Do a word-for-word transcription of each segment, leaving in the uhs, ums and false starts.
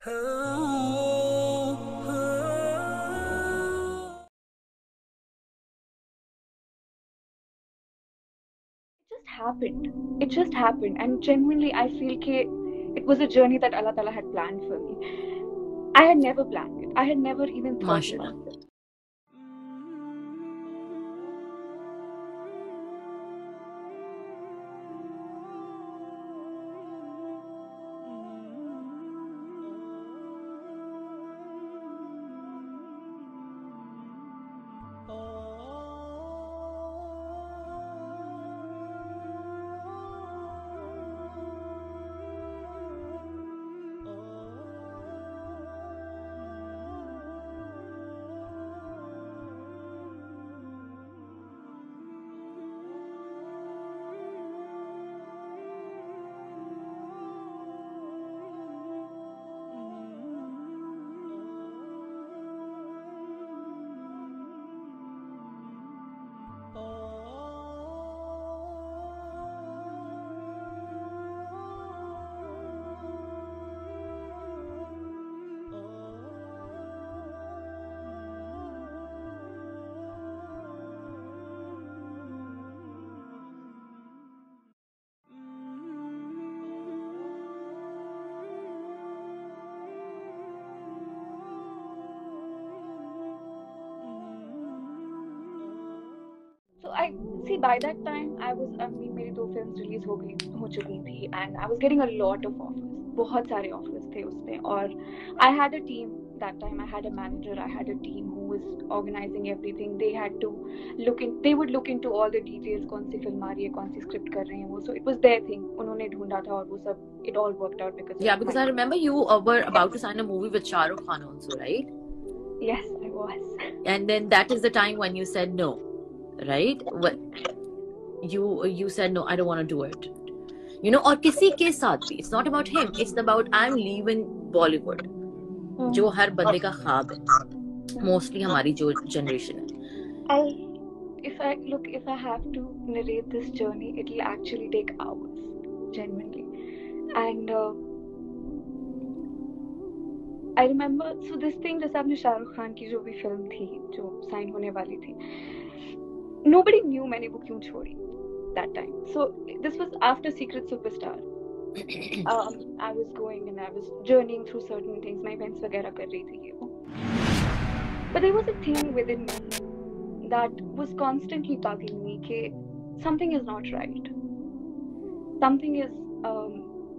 just happened. It just happened, and genuinely, I feel that it was a journey that Allah Ta'ala had planned for me. I had never planned it. I had never even thought Mashallah. about it. So I see by that time I was I mean मेरी दो films release हो गई हो चुकी थी, and I was getting a lot of offers. बहुत सारे offers थे उसमें, और I had a team that time. I had a manager. I had a team who was organizing everything. They had to look in. They would look into all the details. कौन सी film आ रही है, कौन सी script कर रहे हैं वो. So it was their thing. उन्होंने ढूंढा था और वो सब. It all worked out because Yeah, of because my... I remember you uh, were about to sign a movie with Shah Rukh Khan also, right? Yes, I was. And then that is the time when you said no, right? What you you said no, I don't want to do it. You know, और किसी के साथ भी. It's not about him. It's about I'm leaving Bollywood. Hmm. जो हर बंदे का ख्वाब है. Mostly हमारी जो generation है. I, if I look, if I have to narrate this journey, it'll actually take hours, genuinely. And uh, I remember, so this thing, जैसे आपने शाहरुख खान की जो भी फिल्म थी, जो साइन होने वाली थी, nobody knew मैंने वो क्यों छोड़ी that time. So this was after Secret Superstar. um, I was going and I was journeying through certain things. My events वगैरह कर रही थी ये वो. But there was a thing within me that was constantly bugging me that something is not right. Something is um,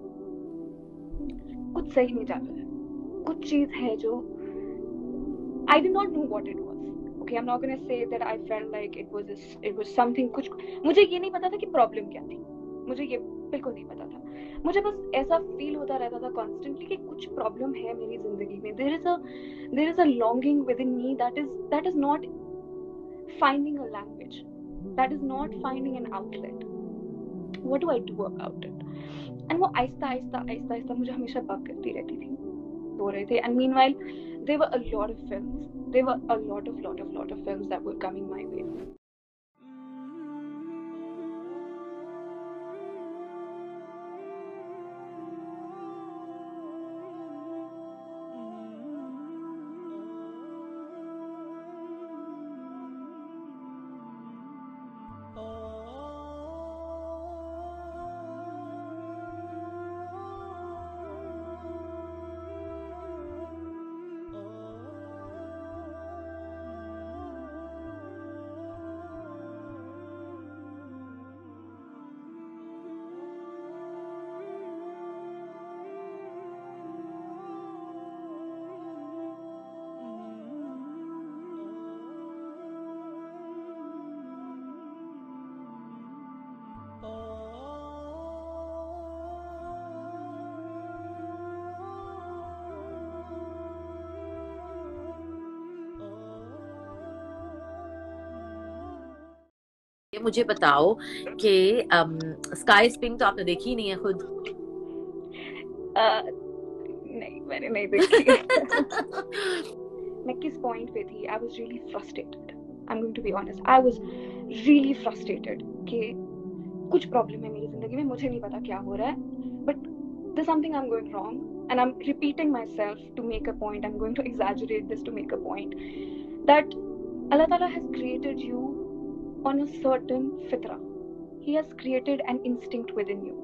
कुछ सही नहीं चल रहा है. कुछ चीज है जो I did not know what it was. Okay, I'm not gonna say that I felt like it was a, it was something. कुछ मुझे ये नहीं पता था कि प्रॉब्लम क्या थी. मुझे ये बिल्कुल नहीं पता था. मुझे बस ऐसा फील होता रहता था कॉन्स्टेंटली कि कुछ प्रॉब्लम है मेरी जिंदगी में. There is a there is a longing within me that is that is not finding a language, that is not finding an outlet. What do I do about it? And वो आहिस्ता आहिस्ता आहिस्ता आहिस्ता मुझे हमेशा bug करती रहती थी, हो रहे थे. And meanwhile there were a lot of films. There were a lot of lot of lot of films that were coming my way. मुझे बताओ कि स्काई स्पिंग तो आपने देखी नहीं है खुद? uh, नहीं, मैंने नहीं देखी. मैं किस पॉइंट पे थी? I was really frustrated. I'm going to be honest. I was really frustrated कि कुछ प्रॉब्लम है मेरी जिंदगी में, मुझे नहीं पता क्या हो रहा है, but there's something I'm going wrong. and I'm repeating myself to make a point, I'm going to exaggerate this to make a point, that Allah Ta'ala has created you on a certain fitra. He has created an instinct within you.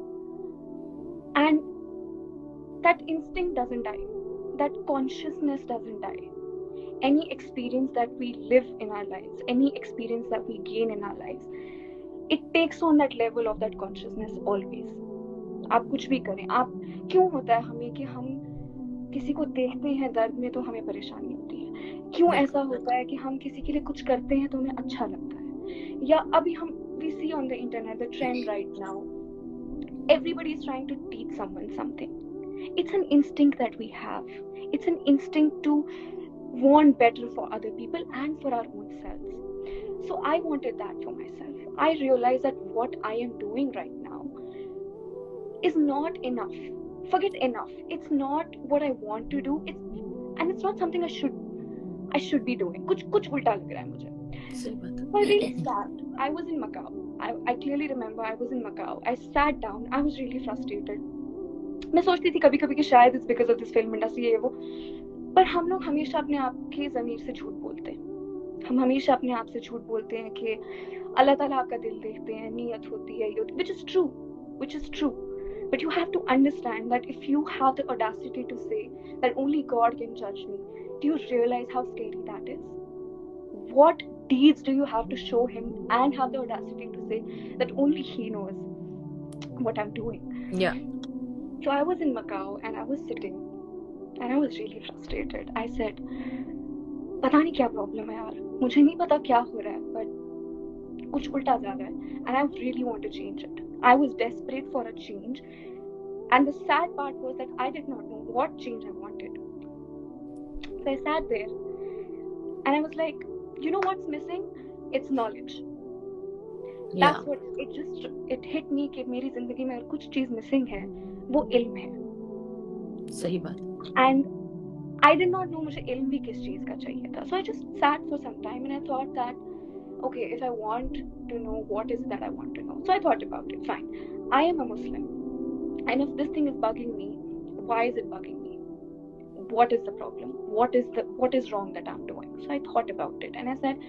And that instinct doesn't die. That consciousness doesn't die. Any experience that we live in our lives, any experience that we gain in our lives, it takes on that level of that consciousness always. आप कुछ भी करें, आप क्यों होता है हमें कि हम किसी को देखते हैं दर्द में तो हमें परेशानी होती है, क्यों ऐसा होता है कि हम किसी के लिए कुछ करते हैं तो हमें अच्छा लगता है, या अभी हम we see on the internet the trend right now, everybody is trying to teach someone something. It's an instinct that we have. It's an instinct to want better for other people and for our own selves. So I wanted that for myself. I realized that what I am doing right now is not enough. Forget enough. It's not what I want to do. It's and it's not something I should I should be doing. कुछ कुछ उल्टा लग रहा है मुझे. So I really sat. I was in Macau. I, I clearly remember I was in Macau. I sat down. I was really frustrated. मैं सोचती थी कभी कभी कि शायद it's because of this film industry ये वो, पर हम लोग हमेशा अपने आप के ज़मीर से झूठ बोलते हैं. हम हमेशा अपने आप से झूठ बोलते हैं कि अल्लाह ताला आपका दिल देखते हैं, नीयत होती है, ये, which is true, which is true. But you have to understand that if you have the audacity to say that only God can judge me, do you realize how scary that is? What deeds do you have to show him and have the audacity to say that only he knows what I'm doing? Yeah. So I was in Macau and I was sitting and I was really frustrated. I said, पता नहीं क्या problem है यार, मुझे नहीं पता क्या हो रहा है, but कुछ उल्टा जा रहा है, and I really want to change it. I was desperate for a change, and the sad part was that I did not know what change I wanted. So I sat there and I was like, you know what's missing? It's knowledge. Yeah. That's what it just it hit me कि मेरी जिंदगी में अगर कुछ चीज missing है वो इल्म है. सही बात. And I did not know मुझे इल्म भी किस चीज का चाहिए था. So I just sat for some time and I thought that, okay, if I want to know what is it that I want to know. So I thought about it. Fine. I am a Muslim. And if this thing is bugging me, why is it bugging me? What is the problem? What is the what is wrong that I'm doing? So I thought about it and I said,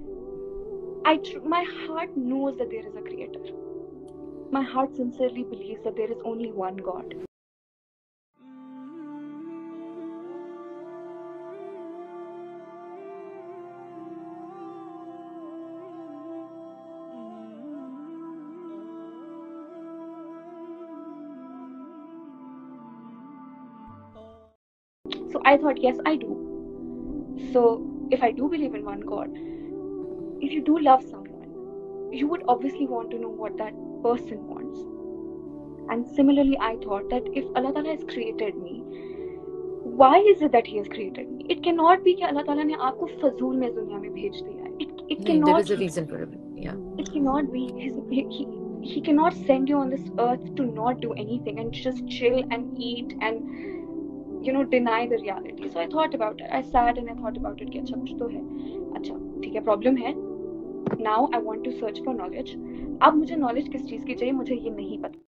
I tr- my heart knows that there is a creator. My heart sincerely believes that there is only one God. So I thought, yes, I do. So if I do believe in one God, if you do love someone, you would obviously want to know what that person wants. And similarly, I thought that if Allah Ta'ala has created me, why is it that He has created me? It cannot be कि Allah Ta'ala ने आपको फजूल में दुनिया में भेज दिया है. It it No, cannot. there is a reason for it. Yeah. It cannot be. His, he, he he cannot send you on this earth to not do anything and just chill and eat and, you know, deny the reality. So I thought about it. I sat and I thought about it कि अच्छा कुछ तो है. अच्छा ठीक है, problem है. Now I want to search for knowledge. अब मुझे knowledge किस चीज़ की चाहिए मुझे ये नहीं पता.